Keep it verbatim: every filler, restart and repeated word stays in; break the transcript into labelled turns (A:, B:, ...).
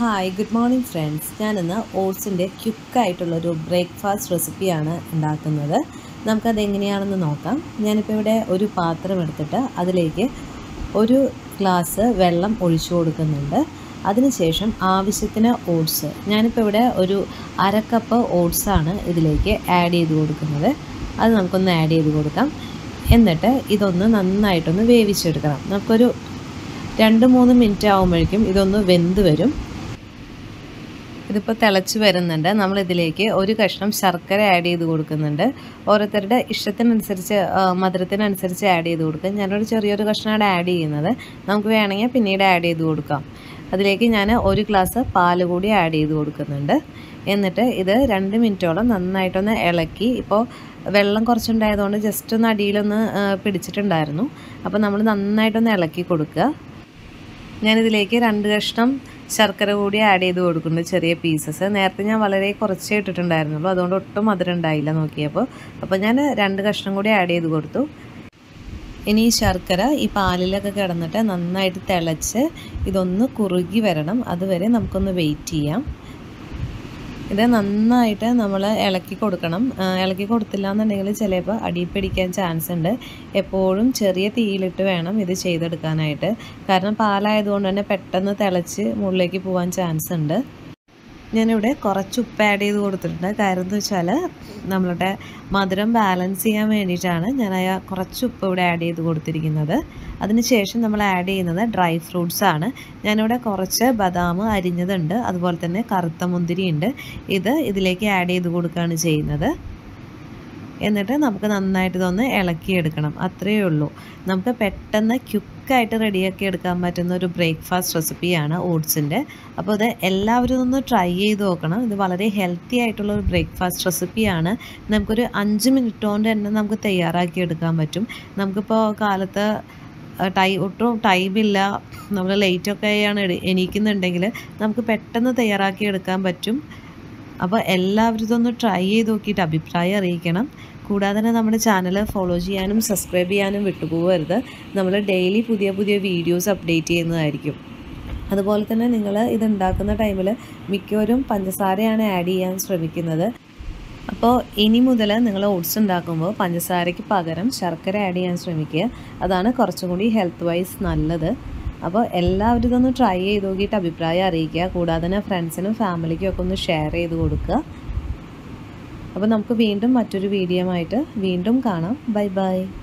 A: Hi good morning friends. ഞാനിന്ന് ഓട്സിൻ്റെ ക്യുക്കായിട്ടുള്ളൊരു breakfast റെസിപ്പിയാണ് ഉണ്ടാക്കുന്നത്. നമുക്കതെങ്ങനെയാണെന്ന് നോക്കാം. ഞാനിപ്പോൾ ഇവിടെ ഒരു പാത്രം എടുത്തിട്ട് അതിലേക്ക് ഒരു ഗ്ലാസ് വെള്ളം ഒഴിച്ചു കൊടുക്കുന്നുണ്ട്. അതിനുശേഷം ആവശ്യത്തിന് ഓട്സ്, ഞാനിപ്പോൾ ഇവിടെ ഒരു അര കപ്പ് ഓട്സാണ് ഇതിലേക്ക് ആഡ് ചെയ്ത് കൊടുക്കുന്നത്. അത് നമുക്കൊന്ന് ആഡ് ചെയ്ത് കൊടുക്കാം. എന്നിട്ട് ഇതൊന്ന് നന്നായിട്ടൊന്ന് വേവിച്ചെടുക്കണം. നമുക്കൊരു രണ്ട് മൂന്ന് മിനിറ്റ് ആകുമ്പോഴേക്കും ഇതൊന്ന് വെന്ത് വരും. ഇതിപ്പോൾ തിളച്ച് വരുന്നുണ്ട്. നമ്മളിതിലേക്ക് ഒരു കഷ്ണം ശർക്കര ആഡ് ചെയ്ത് കൊടുക്കുന്നുണ്ട്. ഓരോരുത്തരുടെ ഇഷ്ടത്തിനനുസരിച്ച് മധുരത്തിനനുസരിച്ച് ആഡ് ചെയ്ത് കൊടുക്കും. ഞാനൊരു ചെറിയൊരു കഷ്ണമാണ് ആഡ് ചെയ്യുന്നത്. നമുക്ക് വേണമെങ്കിൽ പിന്നീട് ആഡ് ചെയ്ത് കൊടുക്കാം. അതിലേക്ക് ഞാൻ ഒരു ഗ്ലാസ് പാൽ കൂടി ആഡ് ചെയ്ത് കൊടുക്കുന്നുണ്ട്. എന്നിട്ട് ഇത് രണ്ട് മിനിറ്റോളം നന്നായിട്ടൊന്ന് ഇളക്കി, ഇപ്പോൾ വെള്ളം കുറച്ചുണ്ടായതുകൊണ്ട് ജസ്റ്റ് ഒന്ന് അടിയിലൊന്ന് പിടിച്ചിട്ടുണ്ടായിരുന്നു. അപ്പോൾ നമ്മൾ നന്നായിട്ടൊന്ന് ഇളക്കി കൊടുക്കുക. ഞാനിതിലേക്ക് രണ്ട് കഷ്ണം ശർക്കര കൂടി ആഡ് ചെയ്ത് കൊടുക്കുന്നുണ്ട്, ചെറിയ പീസസ്. നേരത്തെ ഞാൻ വളരെ കുറച്ചേ ഇട്ടിട്ടുണ്ടായിരുന്നുള്ളൂ, അതുകൊണ്ട് ഒട്ടും മധുരം ഉണ്ടായില്ല നോക്കിയപ്പോൾ. അപ്പോൾ ഞാൻ രണ്ട് കഷ്ണം കൂടി ആഡ് ചെയ്ത് കൊടുത്തു. ഇനി ഈ ശർക്കര ഈ പാലിലൊക്കെ കിടന്നിട്ട് നന്നായിട്ട് തിളച്ച് ഇതൊന്ന് കുറുകി വരണം. അതുവരെ നമുക്കൊന്ന് വെയിറ്റ് ചെയ്യാം. ഇത് നന്നായിട്ട് നമ്മൾ ഇളക്കി കൊടുക്കണം. ഇളക്കി കൊടുത്തില്ല എന്നുണ്ടെങ്കിൽ ചിലപ്പോൾ അടി പിടിക്കാൻ ചാൻസ് ഉണ്ട്. എപ്പോഴും ചെറിയ തീയിലിട്ട് വേണം ഇത് ചെയ്തെടുക്കാനായിട്ട്. കാരണം പാലായതുകൊണ്ട് തന്നെ പെട്ടെന്ന് തിളച്ച് മുകളിലേക്ക് പോകാൻ ചാൻസ് ഉണ്ട്. ഞാനിവിടെ കുറച്ച് ഉപ്പ് ആഡ് ചെയ്ത് കൊടുത്തിട്ടുണ്ട്. കാര്യം എന്ന് വെച്ചാൽ നമ്മളുടെ മധുരം ബാലൻസ് ചെയ്യാൻ വേണ്ടിയിട്ടാണ് ഞാൻ ആ കുറച്ച് ഉപ്പ് ഇവിടെ ആഡ് ചെയ്ത് കൊടുത്തിരിക്കുന്നത്. അതിനുശേഷം നമ്മൾ ആഡ് ചെയ്യുന്നത് ഡ്രൈ ഫ്രൂട്ട്സ് ആണ്. ഞാനിവിടെ കുറച്ച് ബദാം അരിഞ്ഞതുണ്ട്, അതുപോലെ തന്നെ കറുത്ത മുന്തിരി ഉണ്ട്. ഇത് ഇതിലേക്ക് ആഡ് ചെയ്ത് കൊടുക്കുകയാണ് ചെയ്യുന്നത്. എന്നിട്ട് നമുക്ക് നന്നായിട്ട് ഇതൊന്ന് ഇളക്കിയെടുക്കണം. അത്രയേ ഉള്ളൂ. നമുക്ക് പെട്ടെന്ന് ക്യുക്കായിട്ട് റെഡിയാക്കി എടുക്കാൻ പറ്റുന്ന ഒരു ബ്രേക്ക്ഫാസ്റ്റ് റെസിപ്പിയാണ് ഓട്സിൻ്റെ. അപ്പോൾ ഇത് എല്ലാവരും ഒന്ന് ട്രൈ ചെയ്ത് നോക്കണം. ഇത് വളരെ ഹെൽത്തി ആയിട്ടുള്ള ഒരു ബ്രേക്ക്ഫാസ്റ്റ് റെസിപ്പിയാണ്. നമുക്കൊരു അഞ്ച് മിനിറ്റ് കൊണ്ട് തന്നെ നമുക്ക് തയ്യാറാക്കി എടുക്കാൻ പറ്റും. നമുക്കിപ്പോൾ കാലത്ത് ടൈ ഒട്ടും ടൈമില്ല, നമ്മൾ ലേറ്റൊക്കെ ആണ് എണീക്കുന്നുണ്ടെങ്കിൽ നമുക്ക് പെട്ടെന്ന് തയ്യാറാക്കി എടുക്കാൻ പറ്റും. അപ്പോൾ എല്ലാവരും ഇതൊന്ന് ട്രൈ ചെയ്ത് നോക്കിയിട്ട് അഭിപ്രായം അറിയിക്കണം. കൂടാതെ തന്നെ നമ്മുടെ ചാനൽ ഫോളോ ചെയ്യാനും സബ്സ്ക്രൈബ് ചെയ്യാനും വിട്ടുപോകരുത്. നമ്മൾ ഡെയിലി പുതിയ പുതിയ വീഡിയോസ് അപ്ഡേറ്റ് ചെയ്യുന്നതായിരിക്കും. അതുപോലെ തന്നെ നിങ്ങൾ ഇതുണ്ടാക്കുന്ന ടൈമിൽ മിക്കവരും പഞ്ചസാരയാണ് ആഡ് ചെയ്യാൻ ശ്രമിക്കുന്നത്. അപ്പോൾ ഇനി മുതൽ നിങ്ങൾ ഓട്സ് ഉണ്ടാക്കുമ്പോൾ പഞ്ചസാരയ്ക്ക് പകരം ശർക്കര ആഡ് ചെയ്യാൻ ശ്രമിക്കുക. അതാണ് കുറച്ചും കൂടി ഹെൽത്ത് വൈസ് നല്ലത്. അപ്പോൾ എല്ലാവരും ഇതൊന്ന് ട്രൈ ചെയ്ത് നോക്കിയിട്ട് അഭിപ്രായം അറിയിക്കുക. കൂടാതെ തന്നെ ഫ്രണ്ട്സിനും ഫാമിലിക്കും ഒക്കെ ഒന്ന് ഷെയർ ചെയ്ത് കൊടുക്കുക. അപ്പോൾ നമുക്ക് വീണ്ടും മറ്റൊരു വീഡിയോ ആയിട്ട് വീണ്ടും കാണാം. Bye by.